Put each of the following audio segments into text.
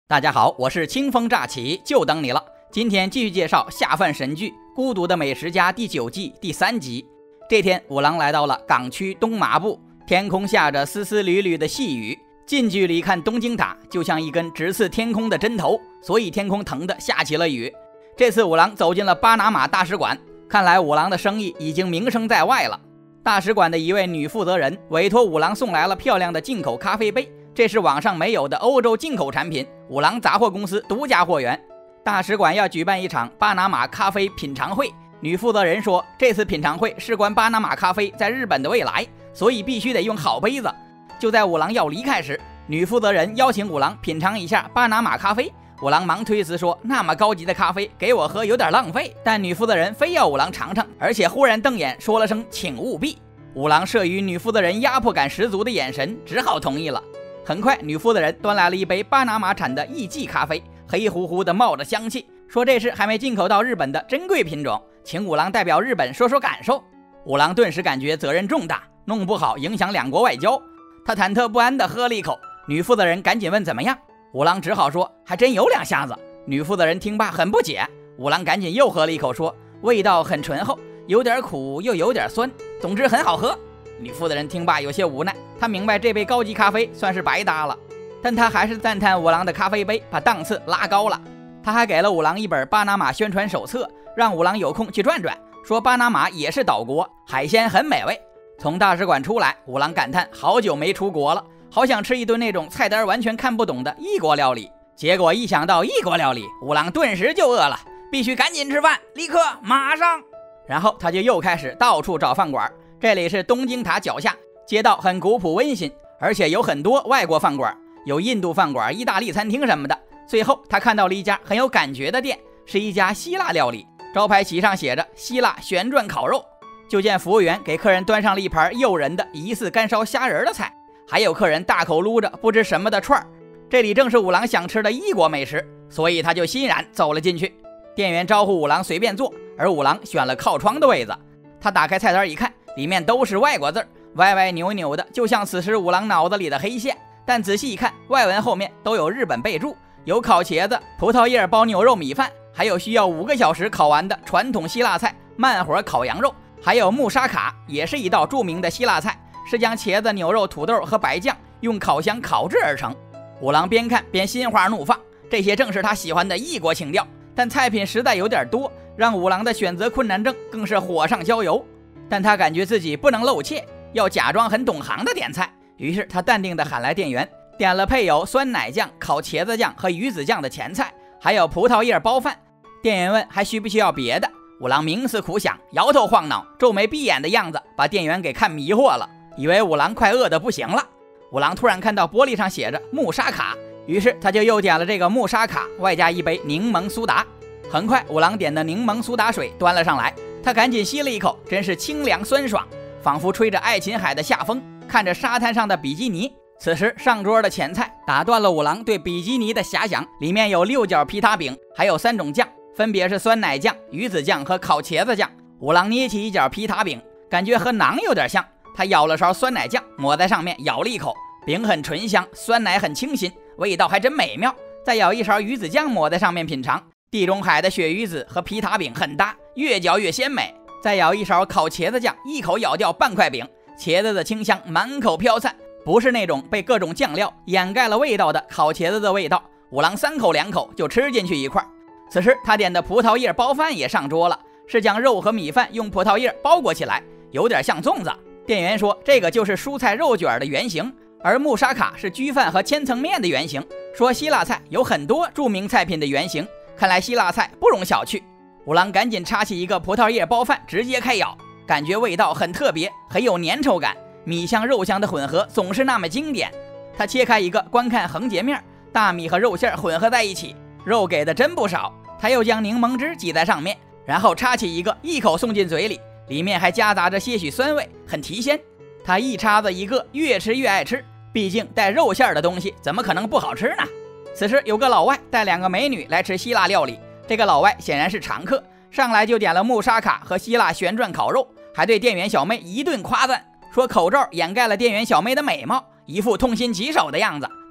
大家好，我是清风乍起，就等你了。今天继续介绍下饭神剧《孤独的美食家》第9季第3集。这天，五郎来到了港区东马部，天空下着丝丝缕缕的细雨，近距离看东京塔就像一根直刺天空的针头，所以天空疼得下起了雨。这次五郎走进了巴拿马大使馆，看来五郎的生意已经名声在外了。大使馆的一位女负责人委托五郎送来了漂亮的进口咖啡杯，这是网上没有的欧洲进口产品，五郎杂货公司独家货源。大使馆要举办一场巴拿马咖啡品尝会，女负责人说，这次品尝会事关巴拿马咖啡在日本的未来，所以必须得用好杯子。就在五郎要离开时，女负责人邀请五郎品尝一下巴拿马咖啡。五郎忙推辞说，那么高级的咖啡给我喝有点浪费，但女负责人非要五郎尝尝，而且忽然瞪眼说了声请务必。五郎慑于女负责人压迫感十足的眼神，只好同意了。很快，女负责人端来了一杯巴拿马产的艺妓咖啡，黑乎乎的冒着香气，说这是还没进口到日本的珍贵品种，请五郎代表日本说说感受。五郎顿时感觉责任重大，弄不好影响两国外交。他忐忑不安地喝了一口，女负责人赶紧问怎么样，五郎只好说还真有2下子。女负责人听罢很不解，五郎赶紧又喝了一口，说味道很醇厚，有点苦又有点酸，总之很好喝。女负责人听罢有些无奈，她明白这杯高级咖啡算是白搭了，但她还是赞叹五郎的咖啡杯把档次拉高了。她还给了五郎一本巴拿马宣传手册，让五郎有空去转转，说巴拿马也是岛国，海鲜很美味。从大使馆出来，五郎感叹好久没出国了，好想吃一顿那种菜单完全看不懂的异国料理。结果一想到异国料理，五郎顿时就饿了，必须赶紧吃饭，立刻马上。然后他就又开始到处找饭馆。这里是东京塔脚下，街道很古朴温馨，而且有很多外国饭馆，有印度饭馆、意大利餐厅什么的。最后他看到了一家很有感觉的店，是一家希腊料理，招牌旗上写着希腊旋转烤肉。就见服务员给客人端上了一盘诱人的疑似干烧虾仁的菜，还有客人大口撸着不知什么的串儿。这里正是五郎想吃的异国美食，所以他就欣然走了进去。店员招呼五郎随便坐，而五郎选了靠窗的位子。他打开菜单一看，里面都是外国字，歪歪扭扭的，就像此时五郎脑子里的黑线。但仔细一看，外文后面都有日本备注，有烤茄子、葡萄叶包牛肉米饭，还有需要5个小时烤完的传统希腊菜慢火烤羊肉，还有穆沙卡，也是一道著名的希腊菜，是将茄子、牛肉、土豆和白酱用烤箱烤制而成。五郎边看边心花怒放，这些正是他喜欢的异国情调，但菜品实在有点多，让五郎的选择困难症更是火上浇油。但他感觉自己不能露怯，要假装很懂行的点菜，于是他淡定地喊来店员，点了配有酸奶酱、烤茄子酱和鱼子酱的前菜，还有葡萄叶包饭。店员问还需不需要别的，五郎冥思苦想，摇头晃脑，皱眉闭眼的样子把店员给看迷惑了，以为五郎快饿得不行了。五郎突然看到玻璃上写着穆沙卡，于是他就又点了这个穆沙卡，外加一杯柠檬苏打。很快五郎点的柠檬苏打水端了上来，他赶紧吸了一口，真是清凉酸爽，仿佛吹着爱琴海的夏风，看着沙滩上的比基尼。此时上桌的前菜打断了五郎对比基尼的遐想，里面有6角皮塔饼，还有3种酱，分别是酸奶酱、鱼子酱和烤茄子酱。五郎捏起一角皮塔饼，感觉和馕有点像，他舀了勺酸奶酱抹在上面，咬了一口，饼很醇香，酸奶很清新，味道还真美妙。再舀一勺鱼子酱抹在上面品尝，地中海的鳕鱼子和皮塔饼很搭，越嚼越鲜美。再舀一勺烤茄子酱，一口咬掉半块饼，茄子的清香满口飘散，不是那种被各种酱料掩盖了味道的烤茄子的味道。五郎3口2口就吃进去一块。此时他点的葡萄叶包饭也上桌了，是将肉和米饭用葡萄叶包裹起来，有点像粽子。店员说这个就是蔬菜肉卷的原型，而穆沙卡是焗饭和千层面的原型，说希腊菜有很多著名菜品的原型，看来希腊菜不容小觑。五郎赶紧插起一个葡萄叶包饭直接开咬，感觉味道很特别，很有粘稠感，米香肉香的混合总是那么经典。他切开一个观看横截面，大米和肉馅混合在一起，肉给的真不少。他又将柠檬汁挤在上面，然后插起一个，一口送进嘴里，里面还夹杂着些许酸味，很提鲜。他一叉子一个，越吃越爱吃，毕竟带肉馅的东西怎么可能不好吃呢？此时有个老外带2个美女来吃希腊料理，这个老外显然是常客，上来就点了穆沙卡和希腊旋转烤肉，还对店员小妹一顿夸赞，说口罩掩盖了店员小妹的美貌，一副痛心疾首的样子。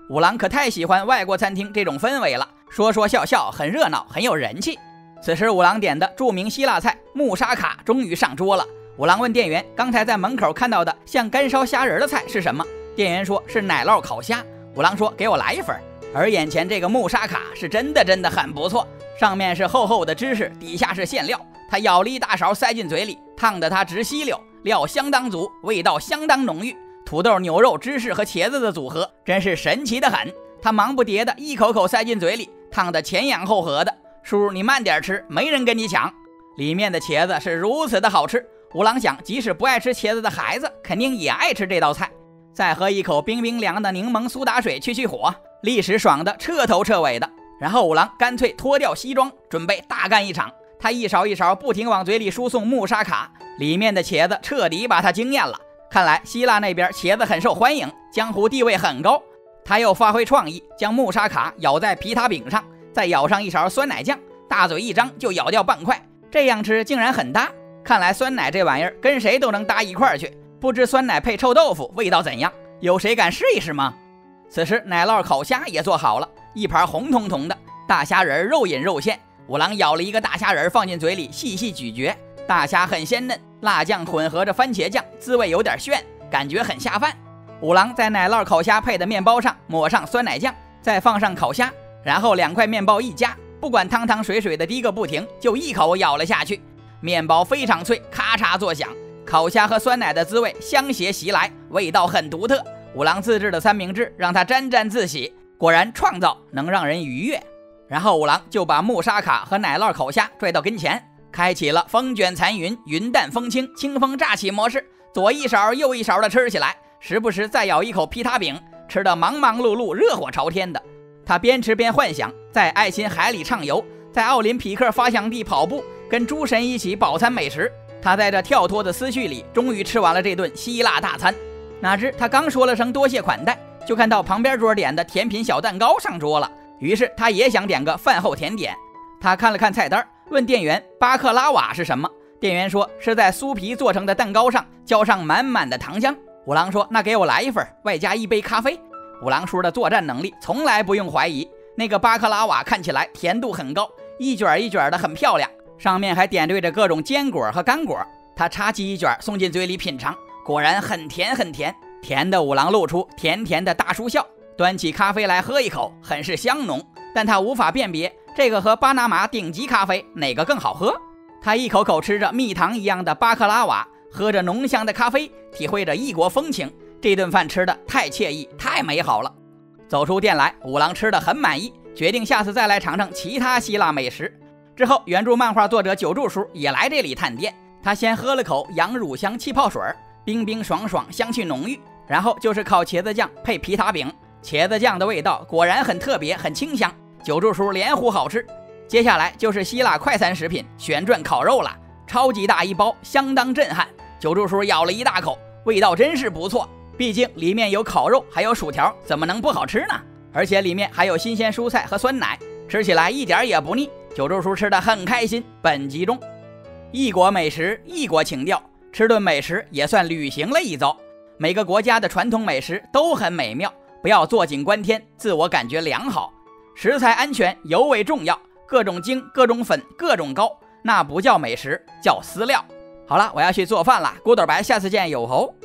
五郎可太喜欢外国餐厅这种氛围了，说说笑笑，很热闹，很有人气。此时五郎点的著名希腊菜穆沙卡终于上桌了。五郎问店员，刚才在门口看到的像干烧虾仁的菜是什么？店员说是奶酪烤虾。五郎说给我来一份。而眼前这个穆沙卡是真的很不错，上面是厚厚的芝士，底下是馅料。他舀了一大勺塞进嘴里，烫得他直吸溜，料相当足，味道相当浓郁。土豆、牛肉、芝士和茄子的组合真是神奇的很。他忙不迭的一口口塞进嘴里，烫得前仰后合的。叔，你慢点吃，没人跟你抢。里面的茄子是如此的好吃，五郎想，即使不爱吃茄子的孩子，肯定也爱吃这道菜。再喝一口冰冰凉的柠檬苏打水去火，立时爽的彻头彻尾的。然后五郎干脆脱掉西装，准备大干一场。他一勺一勺不停往嘴里输送穆沙卡，里面的茄子彻底把他惊艳了。看来希腊那边茄子很受欢迎，江湖地位很高。他又发挥创意，将穆沙卡舀在皮塔饼上，再舀上一勺酸奶酱，大嘴一张就咬掉半块，这样吃竟然很搭。看来酸奶这玩意儿跟谁都能搭一块去，不知酸奶配臭豆腐味道怎样？有谁敢试一试吗？此时奶酪烤虾也做好了，一盘红彤彤的大虾仁，肉隐肉现。五郎舀了一个大虾仁放进嘴里，细细咀嚼，大虾很鲜嫩，辣酱混合着番茄酱，滋味有点炫，感觉很下饭。五郎在奶酪烤虾配的面包上抹上酸奶酱，再放上烤虾，然后2块面包一夹，不管汤汤水水的滴个不停，就一口咬了下去。面包非常脆，咔嚓作响，烤虾和酸奶的滋味相携袭来，味道很独特。五郎自制的三明治让他沾沾自喜，果然创造能让人愉悦。然后五郎就把穆沙卡和奶酪烤虾拽到跟前，开启了风卷残云，云淡风轻，清风乍起模式，左一勺右一勺的吃起来，时不时再咬一口皮塔饼，吃得忙忙碌碌，热火朝天的。他边吃边幻想，在爱琴海里畅游，在奥林匹克发祥地跑步，跟诸神一起饱餐美食。他在这跳脱的思绪里，终于吃完了这顿希腊大餐。哪知他刚说了声多谢款待，就看到旁边桌点的甜品小蛋糕上桌了。于是他也想点个饭后甜点。他看了看菜单，问店员巴克拉瓦是什么。店员说是在酥皮做成的蛋糕上浇上满满的糖浆。五郎说那给我来一份，外加一杯咖啡。五郎叔的作战能力从来不用怀疑。那个巴克拉瓦看起来甜度很高，一卷一卷的很漂亮，上面还点缀着各种坚果和干果。他插起一卷送进嘴里品尝，果然很甜很甜，甜的五郎露出甜甜的大叔笑，端起咖啡来喝一口，很是香浓，但他无法辨别这个和巴拿马顶级咖啡哪个更好喝。他一口口吃着蜜糖一样的巴克拉瓦，喝着浓香的咖啡，体会着异国风情。这顿饭吃的太惬意，太美好了。走出店来，五郎吃得很满意，决定下次再来尝尝其他希腊美食。之后原著漫画作者久住叔也来这里探店，他先喝了口羊乳香气泡水，冰冰爽爽，香气浓郁，然后就是烤茄子酱配皮塔饼，茄子酱的味道果然很特别，很清香，久住叔连呼好吃。接下来就是希腊快餐食品旋转烤肉了，超级大一包，相当震撼。久住叔咬了一大口，味道真是不错，毕竟里面有烤肉还有薯条，怎么能不好吃呢？而且里面还有新鲜蔬菜和酸奶，吃起来一点也不腻。久住叔吃得很开心。本集中异国美食异国情调，吃顿美食也算旅行了一遭。每个国家的传统美食都很美妙，不要坐井观天，自我感觉良好。食材安全尤为重要，各种精各种粉各种膏，那不叫美食，叫饲料。好了，我要去做饭了，郭德白下次见，有侯。